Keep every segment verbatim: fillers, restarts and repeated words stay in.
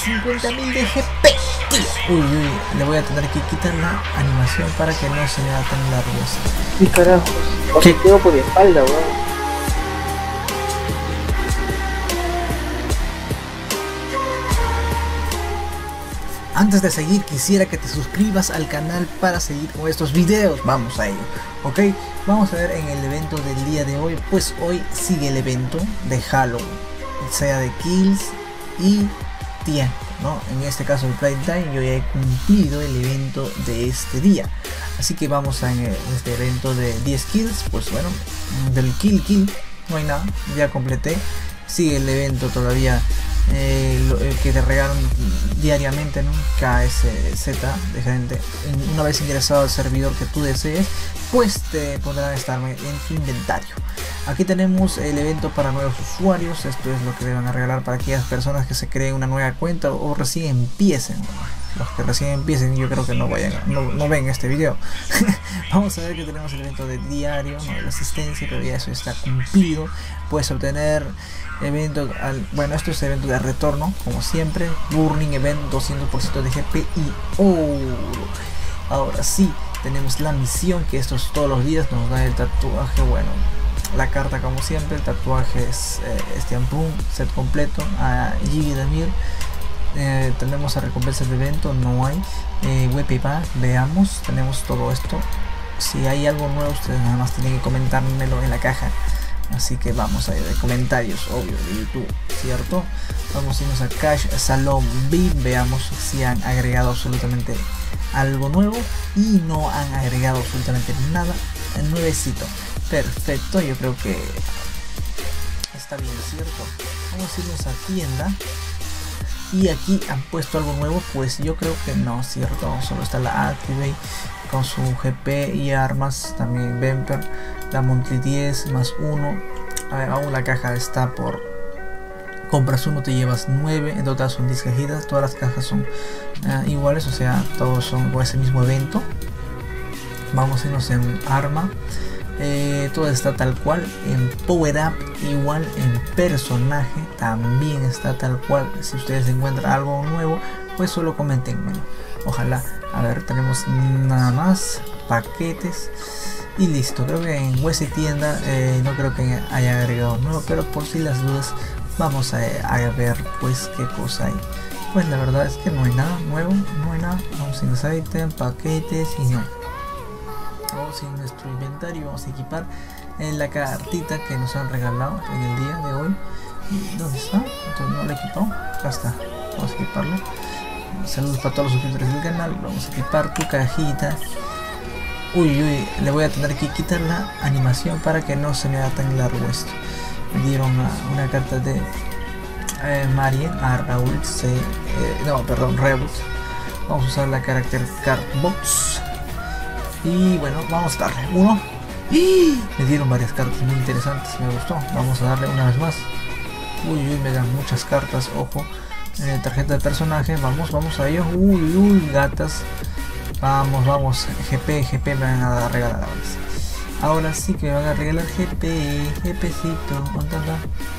cincuenta mil de G P, tío. Uy, uy, le voy a tener que quitar la animación para que no se me haga tan largo esto. ¿Qué carajos? O ¿Qué? sea, tengo por mi espalda, weón. Antes de seguir, quisiera que te suscribas al canal para seguir con estos videos. Vamos a ello, ok. Vamos a ver en el evento del día de hoy. Pues hoy sigue el evento de Halloween, sea de kills y tiempo, ¿no? En este caso el Playtime, yo ya he cumplido el evento de este día. Así que vamos a en este evento de diez kills. Pues bueno, del kill kill no hay nada, ya completé. Sigue el evento todavía. Eh, lo, eh, que te regalan diariamente, ¿no? K S Z de gente. Una vez ingresado al servidor que tú desees, pues te podrán estar en tu inventario. Aquí tenemos el evento para nuevos usuarios. Esto es lo que le van a regalar para aquellas personas que se creen una nueva cuenta o recién empiecen. Los que recién empiecen, yo creo que no vayan, no, no ven este video. Vamos a ver que tenemos el evento de diario, ¿no? De la asistencia, pero ya eso está cumplido. Puedes obtener evento al, bueno, esto es evento de retorno, como siempre. Burning Event, doscientos por ciento de G P y oro. Ahora sí, tenemos la misión, que esto es todos los días. Nos da el tatuaje, bueno, la carta como siempre. El tatuaje es eh, este Ampum, set completo a Gigi Damir. Eh, tenemos a recompensas de evento, no hay. eh, W P Pack, veamos, tenemos todo esto. Si hay algo nuevo, ustedes nada más tienen que comentármelo en la caja. Así que vamos a ir de comentarios, obvio, de YouTube, ¿cierto? Vamos a irnos a Cash Salon V I P, veamos si han agregado absolutamente algo nuevo. Y no han agregado absolutamente nada nuevecito. Perfecto, yo creo que está bien, ¿cierto? Vamos a irnos a tienda. Y aquí han puesto algo nuevo, pues yo creo que no, ¿cierto? Solo está la Activate con su G P y armas, también Bumper, la Monthly diez más uno. A ver, aún la caja está por compras uno, te llevas nueve, en total son diez cajitas, todas las cajas son uh, iguales, o sea, todos son con ese mismo evento. Vamos a irnos en arma. Eh, todo está tal cual, en Power Up igual, en personaje también está tal cual. Si ustedes encuentran algo nuevo, pues solo comentenmelo, ojalá. A ver, tenemos nada más paquetes y listo. Creo que en U S Tienda eh, no creo que haya agregado nuevo, pero por si las dudas vamos a, a ver pues qué cosa hay. Pues la verdad es que no hay nada nuevo, no hay nada. Vamos a los ítems, paquetes y no. Vamos en nuestro inventario, vamos a equipar en la cartita que nos han regalado en el día de hoy. ¿Dónde está? Entonces no la he equipado. Acá está, vamos a equiparlo. Saludos para todos los suscriptores del canal. Vamos a equipar tu cajita. Uy, uy, le voy a tener que quitar la animación para que no se me haga tan largo esto. Me dieron una, una carta de eh, Marien a Raúl C, eh, no, perdón, Reboot. Vamos a usar la carácter Card Box. Y bueno, vamos a darle uno. ¡Y! Me dieron varias cartas muy interesantes, me gustó. Vamos a darle una vez más. Uy, uy, me dan muchas cartas, ojo. Eh, tarjeta de personaje, vamos, vamos a ello. Uy, uy, gatas. Vamos, vamos. G P, G P me van a regalar ahora sí. Ahora sí que me van a regalar G P, GPcito. ¿Cuánto anda?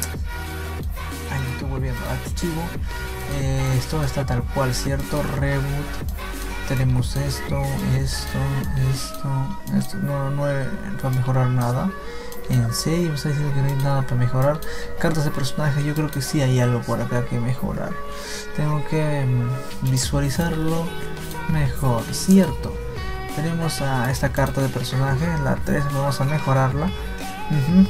Ahí estoy volviendo. Archivo. Eh, esto está tal cual, ¿cierto? Reboot. Tenemos esto, esto, esto, esto. No, no va a mejorar nada. En serio, me está diciendo que no hay nada para mejorar. Cartas de personaje, yo creo que sí hay algo por acá que mejorar. Tengo que um, visualizarlo mejor, cierto. Tenemos a esta carta de personaje, la tres, vamos a mejorarla. Uh-huh.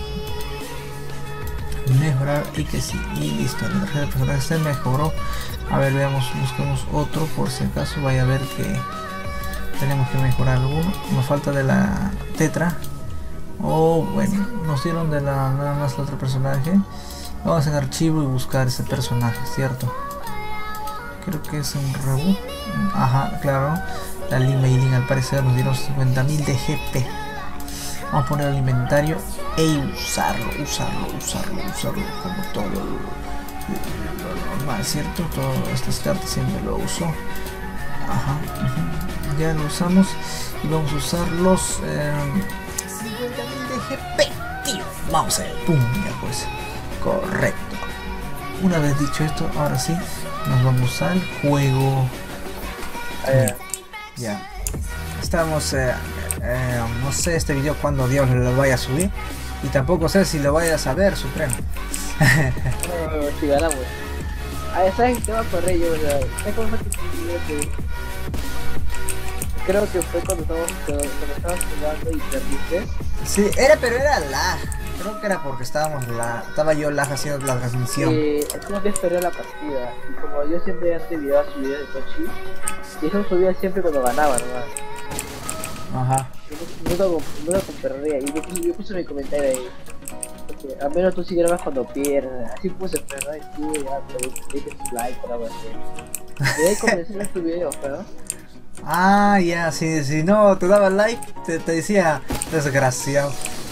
Mejorar y que sí, y listo, la tarjeta de personaje se mejoró. A ver, veamos, busquemos otro por si acaso vaya a ver que tenemos que mejorar alguno. Nos falta de la tetra. O oh, bueno, nos dieron de la nada más el otro personaje. Vamos en archivo y buscar ese personaje, ¿cierto? Creo que es un reboot. Ajá, claro. La Lin Mei al parecer nos dieron cincuenta mil de G P. Vamos a poner el inventario e usarlo, usarlo, usarlo, usarlo como todo lo, lo normal, ¿cierto? Todas estas cartas siempre lo uso. Ajá, uh-huh. Ya lo usamos y vamos a usar los eh, cincuenta mil de G P, tío. Vamos a ver, pum, ya pues, correcto. una vez dicho esto, ahora sí, nos vamos al juego. Eh, Ya. Estamos, eh, eh, no sé este video cuando Dios lo vaya a subir. Y tampoco sé si lo vayas a ver, Supremo. no, si ganamos. Ah, ¿sabes qué me acordé yo? O sea, ¿sabes cómo fue que que- creo que fue cuando estábamos, cuando, cuando estabas jugando y perdiste? Sí, era, pero era lag. Creo que era porque estábamos lag. Estaba yo lag haciendo la transmisión. Eh, tengo que esperar la partida. Y como yo siempre antes videos a videos de Tochi, y eso subía siempre cuando ganaba nomás. Ajá. Yo Nunca con, nunca con perdía. Y yo, puse- yo puse mi comentario ahí. Porque al menos tú sí grabas cuando pierdes. Así puse, pero no, y tú ya, pero dije su like o algo así. Y ahí comencé a ver tu video, pero. Ah, ya, si, si no te daba like, te, te decía desgraciado.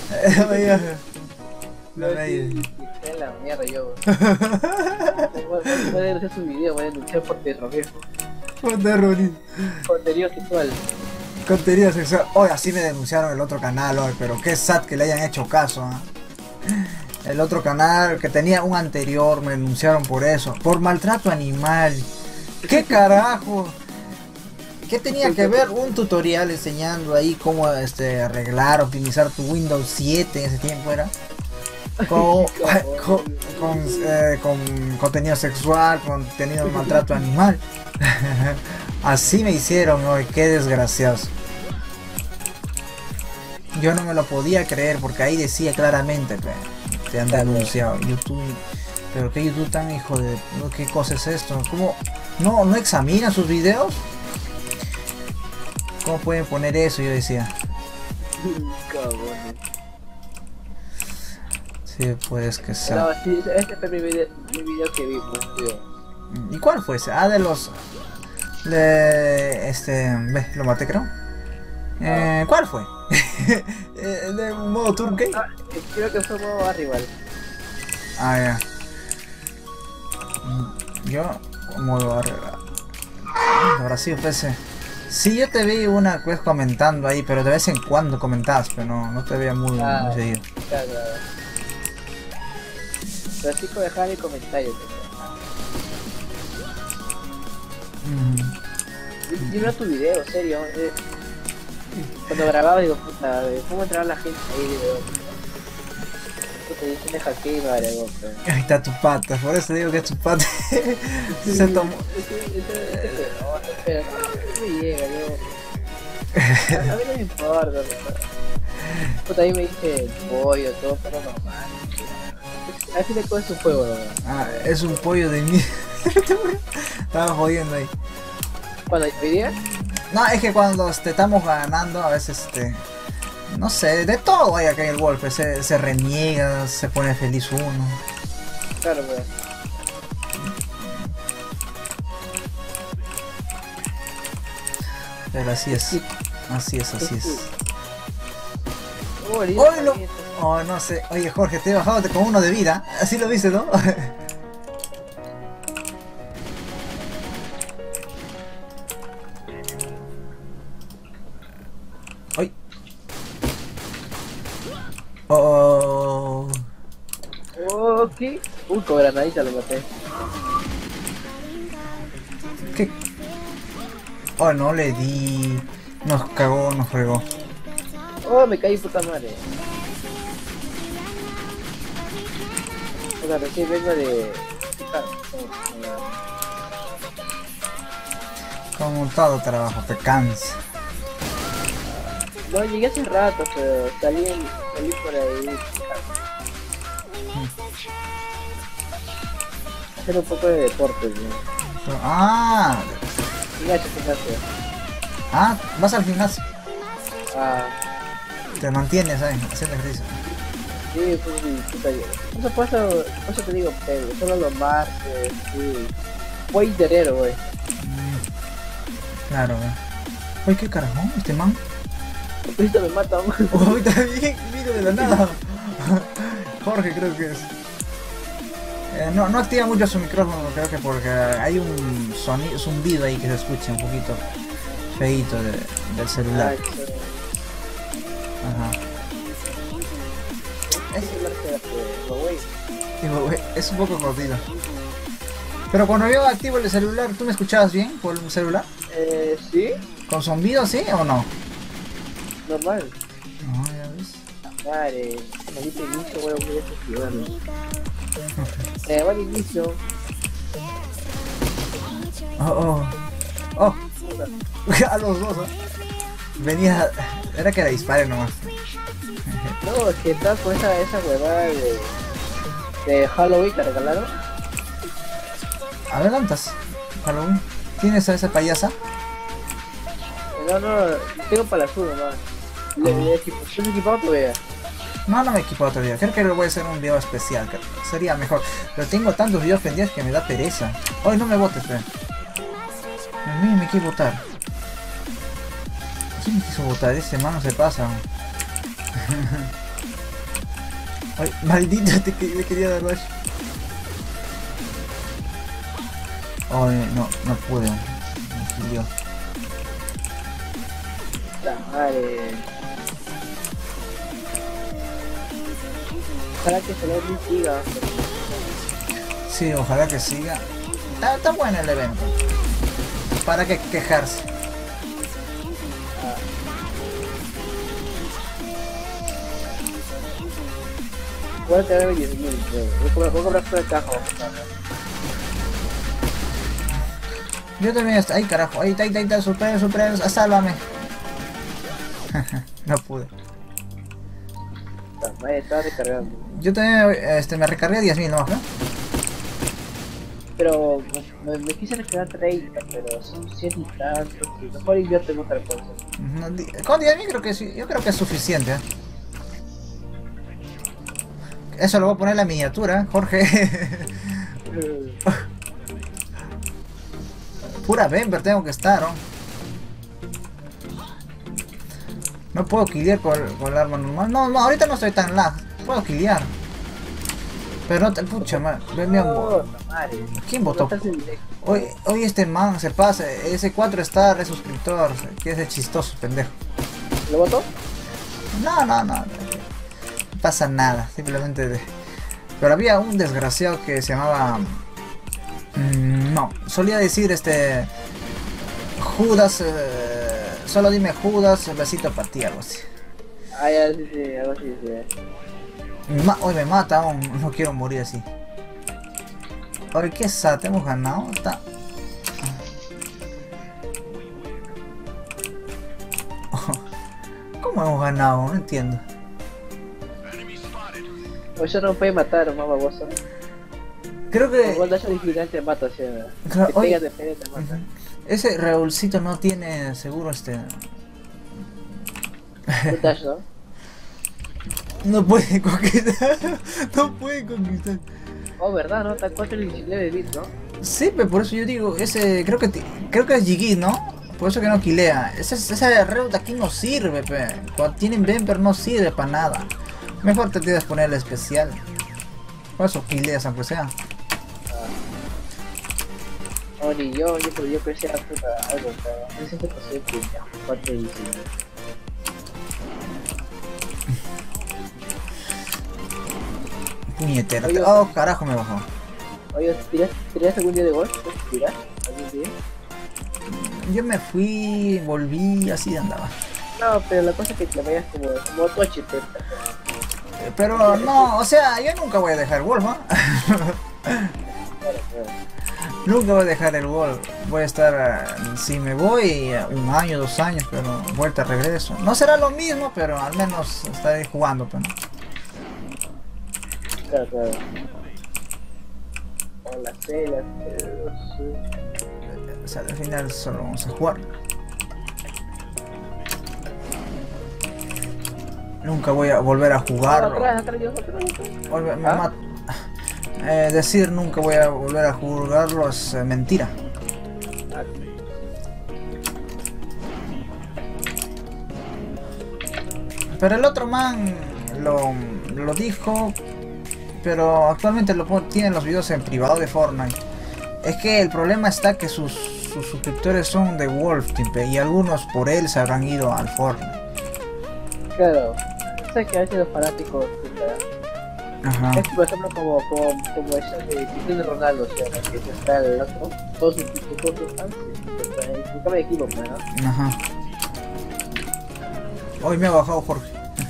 No, No, sí, sí, en la mierda yo. Voy a denunciar su video, voy a denunciar por terrorismo. Contenido sexual. Contenido sexual. Hoy así me denunciaron el otro canal hoy, pero qué sad que le hayan hecho caso. ¿Eh? El otro canal que tenía un anterior me denunciaron por eso, por maltrato animal. ¿Qué carajo? ¿Qué tenía que ver un tutorial enseñando ahí cómo este, arreglar, optimizar tu Windows siete en ese tiempo era? Con, con, con, eh, con contenido sexual, contenido de maltrato animal. Así me hicieron hoy, qué desgraciados. Yo no me lo podía creer porque ahí decía claramente, pe, te han denunciado YouTube. Pero que YouTube tan hijo de... ¿Qué cosa es esto? ¿Cómo? ¿No, no examina sus videos? ¿Cómo pueden poner eso? Yo decía. Cabrones. Sí, pues que sea. No, sí, este fue mi video, mi video que vi, pues, tío. ¿Y cuál fue ese? Ah, de los... De... Este... Ve, lo maté creo. Eh, ¿Cuál fue? ¿El de modo turkey? Ah, eh, creo que fue modo rival. Ah, ya. Yo... Modo arriba. Ahora sí, pues... eh, sí, yo te vi una vez comentando ahí, pero de vez en cuando comentabas, pero no, no te veía muy, Ah. muy seguido. Claro, claro. Pero sí puedo dejar mi comentario. Mm. Yo, yo no tu video, serio. Eh, cuando grababa digo, puta, ¿cómo entraba la gente ahí? Digo, puta, yo me hackeé y me agregó, pero... Ahí está tu pata, por eso digo que es tu pata. Se tomó. Pero no me llega, yo... A, a mí no me importa, ¿no? Puta, ahí me dice pollo, todo, pero normal. Al fin de todo es un juego, ¿no? Ah, es un pollo de mierda. Estaba jodiendo ahí. Cuando hoy día, No, es que cuando este, estamos ganando, a veces este. No sé, de todo hay acá en el golpe. Se, se reniega, se pone feliz uno. claro, pues. Pero así es. Así es, así es. Oh, el Hoy lo... Oh, no sé. Oye, Jorge, te he bajado con uno de vida. Así lo viste, ¿no? ¡Ay! Oh. Oh, ¿qué? Uy, con granadita lo maté. ¿Qué? Oh, no le di. Nos cagó, nos fregó. Oh, me caí, puta madre. O sea, recién vengo de... Como todo trabajo, te cansa. No, llegué hace rato, pero salí, salí por ahí. Hacer un poco de deporte, ¿no? Ah, Gimnasio, gimnasio. ah, vas al gimnasio. Ah, Te mantienes ahí, haciendo ejercicio. sí, pues sí, puta yo. Eso por eso, por eso te digo, Pedro, solo los martes, sí. Fue interero, güey. Mm, claro, güey. Oye, qué carajo, este man. Ahorita me mata, güey. Uy, también, vino de la nada. Jorge creo que es. Eh, no, no activa mucho su micrófono, creo que porque hay un sonido, zumbido ahí que se escucha un poquito feíto de, del celular. Ay, sí. Ajá. Es celular que, que, güey. Digo, güey, es un poco jodido. Pero cuando yo activo el celular, ¿tú me escuchabas bien por el celular? Eh, ¿sí? ¿Con zumbido, sí o no? Normal. No, ya ves. Vale, maldito inicio, voy a volver a activarlo. Eh, buen inicio. Oh, oh. Oh. A los dos, ¿eh? Venía... Era que la dispare nomás. No, es que estás con esa, esa huevada de... De Halloween que regalaron. Adelantas, Halloween. ¿Tienes a esa payasa? No, no, tengo para la azul nomás. Le voy a equipar. ¿Estás equipado todavía? No, no me he equipado todavía. Creo que lo voy a hacer un video especial. Que sería mejor. Pero tengo tantos videos pendientes que me da pereza. Hoy no me votes, fe. A mí me quiere votar. ¿Quién me quiso votar? Este mano se pasa. Ay, maldito, te que, le quería dar rush. Ay, no, no pude. Me quilió. La madre. Ojalá que se lo siga. Sí, ojalá que siga. Está, está bueno el evento. ¿Para qué quejarse? Ah. Voy a tener diez mil, voy a comprar fuera de caja. Yo también estoy... ¡Ay, carajo! ¡Ay, ay, ay, ay! ¡Super, super! ¡Sálvame! No pude. Vaya, estaba recargando. Yo también este, me recargué diez mil nomás, ¿no? Pero me, me quise recargar treinta, pero son cien y tantos. Mejor invierte en otra cosa. No, di- con diez mil creo que sí, yo creo que es suficiente, ¿eh? Eso lo voy a poner en la miniatura, Jorge. Pura Bember tengo que estar, ¿no? No puedo killear con, con el arma normal. No, no, ahorita no estoy tan lag. Puedo killear. Pero no te... Pucha, man. Ven, mi amor. ¿Quién votó? Hoy, hoy este man se pasa. Ese cuatro está re suscriptor. Que es el chistoso, pendejo. ¿Lo votó? No, no, no. No pasa nada. Simplemente de... Pero había un desgraciado que se llamaba... Mmm, no. Solía decir este... Judas... Eh... Solo dime Judas, un besito para ti, algo así. Ah, ya, sí, sí, algo así, sí. Ma Hoy me mata aún, no quiero morir así. Ahora, ¿qué es? ¿Hemos ganado? Está... ¿Cómo hemos ganado? No entiendo. O eso no puede matar, más baboso. Creo que... Cuando haya dificultad te mata, o sea... Claro, te oye, pega, te pega, te mata. ese Raulcito no tiene seguro este... Un dash, ¿no? No puede conquistar. No puede conquistar. Oh, verdad, ¿no? Está cuatro y diecinueve bits, ¿no? Sí, pero por eso yo digo, ese... Creo que creo que es Jiggy, ¿no? Por eso que no kilea. Ese, ese Reut aquí no sirve, pe. Cuando tienen Bemper no sirve para nada. Mejor te tienes que poner el especial. Por eso kileas aunque sea. No, ni yo, yo, pero yo pensé a puta algo, pero no sé qué pasó que ya, cuatro y diecinueve. Puñetera. Oye, Oh, carajo, me bajó. Oye, ¿tiras, tiras algún día de golf? ¿Tiras? ¿Algún día? Yo me fui, volví, así andaba. No, pero la cosa es que te vayas como, como toche, pero... Pero no, o sea, yo nunca voy a dejar el Wolf, ¿no? Claro, claro. Nunca voy a dejar el Wolf. Voy a estar, uh, si me voy, uh, un año, dos años, pero vuelta, regreso. No será lo mismo, pero al menos estaré jugando, pues, ¿no? Claro, claro. Con las celas, pero sí. O sea, al final solo vamos a jugar. Nunca voy a volver a jugarlo. Atrás, atrás, Dios, atrás, atrás. Volve- me ¿Ah? mat- eh, decir nunca voy a volver a jugarlo es eh, mentira. Ah, Pero el otro man lo, lo dijo, pero actualmente lo pon- tienen los videos en privado de Fortnite. Es que el problema está que sus, sus suscriptores son de Wolf Team pe, y algunos por él se habrán ido al Fortnite. claro. Sé que a veces los fanáticos... puta, Ajá. Es por ejemplo como, como, como esa de Cristiano Ronaldo, o sea, que se está el otro, todos sus todos sus fans, nunca me equivoco, ¿no? Ajá. Hoy me ha bajado Jorge.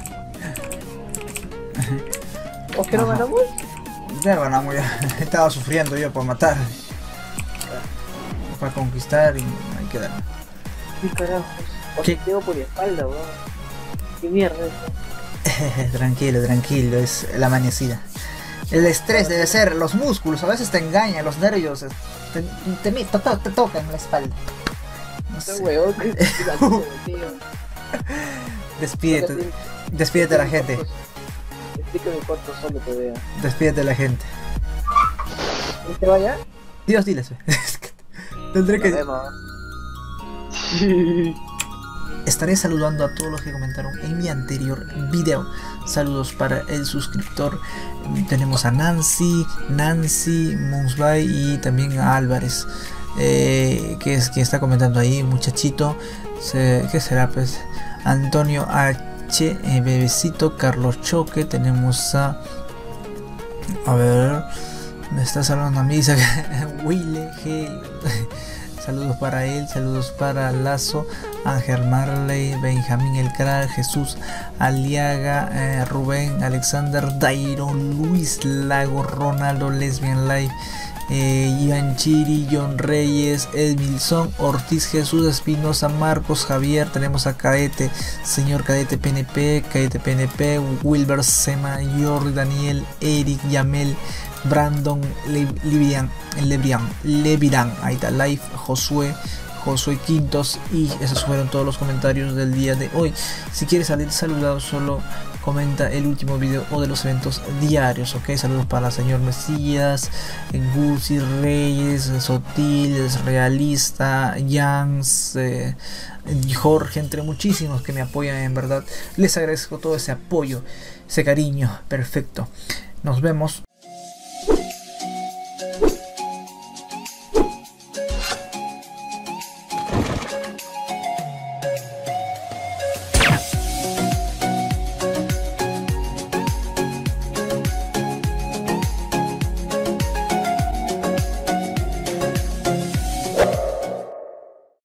¿O que no Ajá. ganamos? Ya ganamos ya. Estaba sufriendo yo por matar. Para conquistar y hay que darle. ¿Qué carajos? O ¿Qué? te tengo por la espalda, weón. ¿Qué mierda eso? Tranquilo, tranquilo, es la amanecida. El estrés debe ser, los músculos a veces te engañan, los nervios te, te, te, te, te tocan la espalda. No Ese sé. weón que es la tío, tío. Despídete, despídete de la gente, Explícame cuánto solo te vea. despídete de la gente. ¿Y te vaya? Dios, diles. Tendré Nos que... vemos. Estaré saludando a todos los que comentaron en mi anterior video. Saludos para el suscriptor. Tenemos a Nancy, Nancy, Monsbay y también a Álvarez, eh, que es quien está comentando ahí, muchachito. Se, ¿Qué será? Pues Antonio H, eh, Bebecito, Carlos Choque. Tenemos a... A ver... Me está saludando a mí, dice Wille G. Saludos para él, saludos para Lazo, Ángel Marley, Benjamín El Crack, Jesús Aliaga, eh, Rubén, Alexander, Dairo, Luis Lago, Ronaldo, Lesbian Life, eh, Iván Chiri, John Reyes, Edmilson, Ortiz, Jesús Espinosa, Marcos, Javier, tenemos a Cadete, Señor Cadete P N P, Cadete P N P, Wilber Sema, Jordi, Daniel, Eric, Yamel, Brandon, Levian, Levian, Leviran, ahí está, Life, Josué, Josué Quintos, y esos fueron todos los comentarios del día de hoy. Si quieres salir saludado, solo comenta el último video o de los eventos diarios, ok. Saludos para el señor Mesías, Gusi, Reyes, Sotil, Realista, Jans, eh, Jorge, entre muchísimos que me apoyan, en verdad. Les agradezco todo ese apoyo, ese cariño, perfecto. Nos vemos.